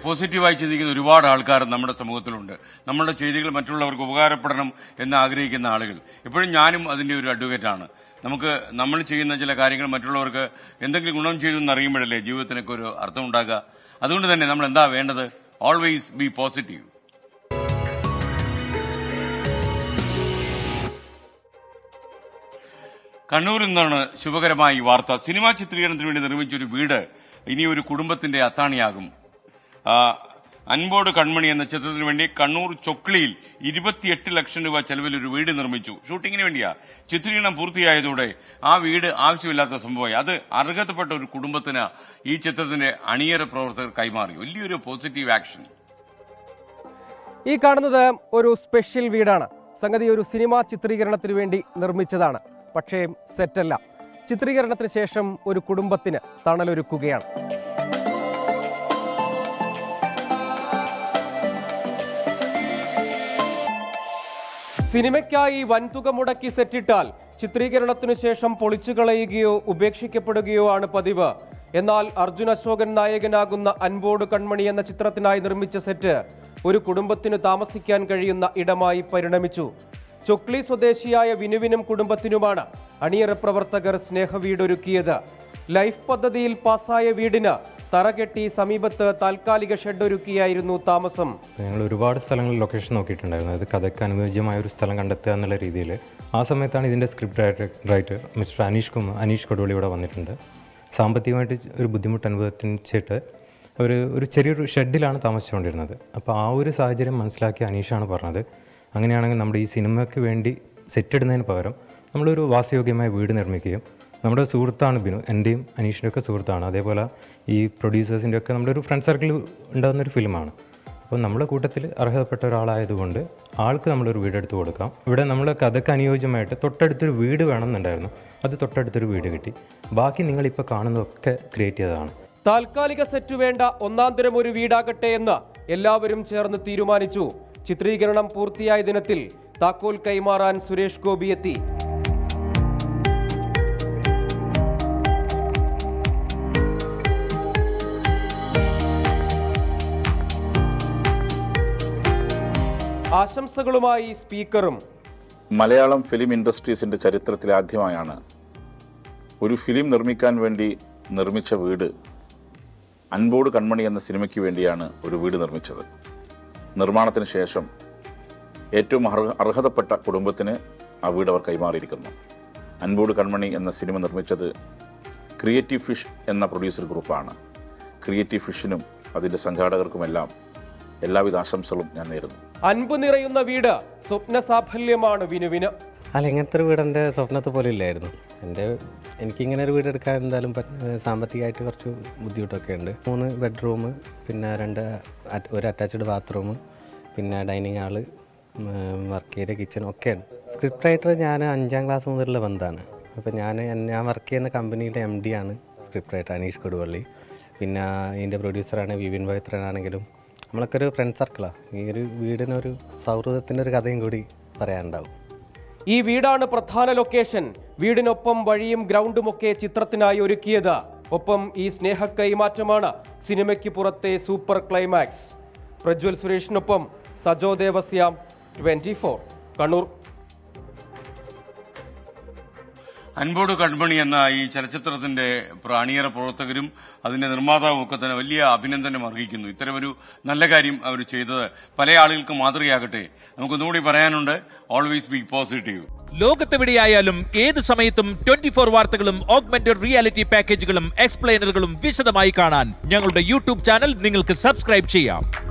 പോസിറ്റീവായി ചിന്തിക്കുന്ന ഒരുപാട് ആൾക്കാർ നമ്മുടെ സമൂഹത്തിലുണ്ട്. നമ്മളുടെ ചെയ്തികൾ മറ്റുള്ളവർക്ക് ഉപകാരപ്പെടണം എന്ന് ആഗ്രഹിക്കുന്ന ആളുകൾ. ഇപ്പോഴും ഞാനും അതിന്റെ ഒരു അഡ്വക്കേറ്റാണ്. നമ്മൾ ചെയ്യുന്ന ചില കാര്യങ്ങൾ മറ്റുള്ളവർക്ക് എന്തെങ്കിലും ഗുണം ചെയ്തു എന്നറിയുമ്പോഴല്ലേ ജീവിതത്തിനൊക്കെ ഒരു അർത്ഥം ഉണ്ടാക്കുക. അതുകൊണ്ട് തന്നെ നമ്മൾ എന്താ വേണ്ടത്? Always be positive. കണ്ണൂരിൽ നിന്നാണ് ശുഭകരമായ ഈ വാർത്ത. സിനിമാ ചിത്രീകരണത്തിന് വേണ്ടി നിർമ്മിച്ചൊരു വീട് ഇനി ഒരു കുടുംബത്തിന്റെ അത്താണിയാകും. അൻപോട് കൺമണി എന്ന ചിത്രത്തിന് വേണ്ടി കണ്ണൂർ ചൊക്ലിയിൽ 28 ലക്ഷം രൂപ ചെലവിൽ ഒരു വീട് നിർമ്മിച്ചു. ഷൂട്ടിങ്ങിന് വേണ്ടിയാ. ചിത്രീകരണം പൂർത്തിയായതോടെ ആ വീട് ആവശ്യമില്ലാത്ത സംഭവമായി. അത് അർഹതപ്പെട്ട ഒരു കുടുംബത്തിന് ഈ ചിത്രത്തിന്റെ അണിയറ പ്രവർത്തകർ കൈമാറി. വലിയൊരു പോസിറ്റീവ് ആക്ഷൻ. ഈ കാണുന്നത് ഒരു സ്പെഷ്യൽ വീടാണ്. സംഗതി ഒരു സിനിമാ ചിത്രീകരണത്തിന് വേണ്ടി നിർമ്മിച്ചതാണ്. പക്ഷേ സെറ്റല്ല. ചിത്രീകരണത്തിന് ശേഷം ഒരു കുടുംബത്തിന് തണലൊരുക്കുകയാണ്. സിനിമയ്ക്കായി വൻതുക മുടക്കി സെറ്റിട്ടാൽ ചിത്രീകരണത്തിനു ശേഷം പൊളിച്ചു കളയുകയോ ഉപേക്ഷിക്കപ്പെടുകയോ ആണ് പതിവ്. എന്നാൽ അർജുൻ അശോകൻ നായകനാകുന്ന അൻപോട് കൺമണി എന്ന ചിത്രത്തിനായി നിർമ്മിച്ച സെറ്റ് ഒരു കുടുംബത്തിനു താമസിക്കാൻ കഴിയുന്ന ഇടമായി പരിണമിച്ചു. ചൊക്ലി സ്വദേശിയായ വിനുവിനും കുടുംബത്തിനുമാണ് അണിയറ പ്രവർത്തകർ സ്നേഹവീടൊരുക്കിയത്. ലൈഫ് പദ്ധതിയിൽ പാസായ വീടിന് തറകെട്ടി സമീപത്ത് താൽക്കാലിക ഷെഡ് ഒരുക്കിയായിരുന്നു താമസം. ഞങ്ങൾ ഒരുപാട് സ്ഥലങ്ങളിൽ ലൊക്കേഷൻ നോക്കിയിട്ടുണ്ടായിരുന്നു. അത് കഥയ്ക്ക് അനുയോജ്യമായ ഒരു സ്ഥലം കണ്ടെത്തുക എന്നുള്ള രീതിയിൽ. ആ സമയത്താണ് ഇതിൻ്റെ script writer mister Anish Koduvally ഇവിടെ വന്നിട്ടുണ്ട്. സാമ്പത്തികമായിട്ട് ഒരു ബുദ്ധിമുട്ട് അനുഭവിച്ചിട്ട് ഒരു ചെറിയൊരു ഷെഡിലാണ് താമസിച്ചുകൊണ്ടിരുന്നത്. അപ്പോൾ ആ ഒരു സാഹചര്യം മനസ്സിലാക്കി അനീഷാണ് പറഞ്ഞത്, അങ്ങനെയാണെങ്കിൽ നമ്മുടെ ഈ സിനിമയ്ക്ക് വേണ്ടി സെറ്റ് ഇടുന്നതിന് പകരം നമ്മളൊരു വാസയോഗ്യമായ വീട് നിർമ്മിക്കുകയും, നമ്മുടെ സുഹൃത്താണ് ബിനു, എൻ്റെയും അനീഷിൻ്റെ ഒക്കെ സുഹൃത്താണ്, അതേപോലെ ഈ പ്രൊഡ്യൂസേഴ്സിൻ്റെ ഒക്കെ നമ്മുടെ ഒരു ഫ്രണ്ട് സർക്കിൾ ഉണ്ടാകുന്നൊരു ഫിലിമാണ്. അപ്പോൾ നമ്മുടെ കൂട്ടത്തിൽ അർഹതപ്പെട്ട ഒരാളായതുകൊണ്ട് ആൾക്ക് നമ്മളൊരു വീടെടുത്ത് കൊടുക്കാം. ഇവിടെ നമ്മൾ കഥയ്ക്ക് അനുയോജ്യമായിട്ട് തൊട്ടടുത്തൊരു വീട് വേണമെന്നുണ്ടായിരുന്നു. അത് തൊട്ടടുത്തൊരു വീട് കിട്ടി. ബാക്കി നിങ്ങളിപ്പോൾ കാണുന്നതൊക്കെ ക്രിയേറ്റ് ചെയ്തതാണ്. താൽക്കാലിക സെറ്റ് വേണ്ട, ഒന്നാം തരം ഒരു വീടാകട്ടെ എന്ന് എല്ലാവരും ചേർന്ന് തീരുമാനിച്ചു. ചിത്രീകരണം പൂർത്തിയായ ദിനത്തിൽ താക്കോൽ കൈമാറാൻ സുരേഷ് ഗോപി എത്തി. ആശംസകളുമായി സ്പീക്കറും. മലയാളം ഫിലിം ഇൻഡസ്ട്രീസിൻ്റെ ചരിത്രത്തിൽ ആദ്യമായാണ് ഒരു ഫിലിം നിർമ്മിക്കാൻ വേണ്ടി നിർമ്മിച്ച വീട്. അൻപോട് കൺമണി എന്ന സിനിമയ്ക്ക് വേണ്ടിയാണ് ഒരു വീട് നിർമ്മിച്ചത്. നിർമ്മാണത്തിന് ശേഷം ഏറ്റവും അർഹതപ്പെട്ട കുടുംബത്തിന് ആ വീട് അവർ കൈമാറിയിരിക്കുന്നു. അൻപോട് കൺമണി എന്ന സിനിമ നിർമ്മിച്ചത് ക്രിയേറ്റീവ് ഫിഷ് എന്ന പ്രൊഡ്യൂസർ ഗ്രൂപ്പാണ്. ക്രിയേറ്റീവ് ഫിഷിനും അതിൻ്റെ സംഘാടകർക്കുമെല്ലാം എല്ലാവിധ ആശംസകളും ഞാൻ നേരുന്നു. അൻപ് നിറയുന്ന വീട് സ്വപ്ന സാഫല്യമാണ് വിനുവിന്. അല്ല, ഇങ്ങനത്തെ ഒരു വീട് എൻ്റെ സ്വപ്നത്തെ പോലെ ഇല്ലായിരുന്നു. എനിക്കിങ്ങനെ ഒരു വീട് എടുക്കാൻ എന്തായാലും സാമ്പത്തികമായിട്ട് കുറച്ച് ബുദ്ധിമുട്ടൊക്കെ ഉണ്ട്. 3 ബെഡ്റൂം, പിന്നെ ഒരു അറ്റാച്ച്ഡ് ബാത്റൂം, പിന്നെ dining hall, work area, kitchen ഒക്കെയാണ്. സ്ക്രിപ്റ്റ് റൈറ്റർ ഞാൻ 5ാം ക്ലാസ് മുതലുള്ള ബന്ധമാണ്. അപ്പോൾ ഞാൻ വർക്ക് ചെയ്യുന്ന കമ്പനിയിലെ MD ആണ് സ്ക്രിപ്റ്റ് റൈറ്റർ അനീഷ് കൊടുവള്ളി. പിന്നെ ഇതിൻ്റെ പ്രൊഡ്യൂസറാണ് വിപിൻ പവിത്രനാണെങ്കിലും നമ്മളൊക്കെ ഒരു ഫ്രണ്ട് സർക്കിളാണ്. ഈ ഒരു വീടിനൊരു സൗഹൃദത്തിൻ്റെ ഒരു കഥയും കൂടി പറയാനുണ്ടാവും. ഈ വീടാണ് പ്രധാന ലൊക്കേഷൻ. വീടിനൊപ്പം വഴിയും ഗ്രൗണ്ടുമൊക്കെ ചിത്രത്തിനായി ഒരുക്കിയത്. ഒപ്പം ഈ സ്നേഹ കൈമാറ്റമാണ് സിനിമയ്ക്ക് പുറത്തെ സൂപ്പർ ക്ലൈമാക്സ്. പ്രജ്വൽ സുരേഷിനൊപ്പം സജോ ദേവസ്യാം, 24 കണ്ണൂർ. അൻപോട് കൺമണി എന്ന ഈ ചലച്ചിത്രത്തിന്റെ അണിയറ പ്രവർത്തകരും അതിന്റെ നിർമ്മാതാവും ഒക്കെ തന്നെ വലിയ അഭിനന്ദനം അർഹിക്കുന്നു. ഇത്തരമൊരു നല്ല കാര്യം അവർ ചെയ്തത് പല ആളുകൾക്ക് മാതൃകയാകട്ടെ. നമുക്കൊന്നുകൂടി പറയാനുണ്ട്, ഓൾവേസ് ബി പോസിറ്റീവ്. ലോകത്തെവിടെയായാലും ഏത് സമയത്തും 24 വാർത്തകളും ഓഗ്മെന്റഡ് റിയാലിറ്റി പാക്കേജുകളും എക്സ്പ്ലെയിനറുകളും വിശദമായി കാണാൻ ഞങ്ങളുടെ യൂട്യൂബ് ചാനൽ നിങ്ങൾക്ക് സബ്സ്ക്രൈബ് ചെയ്യാം.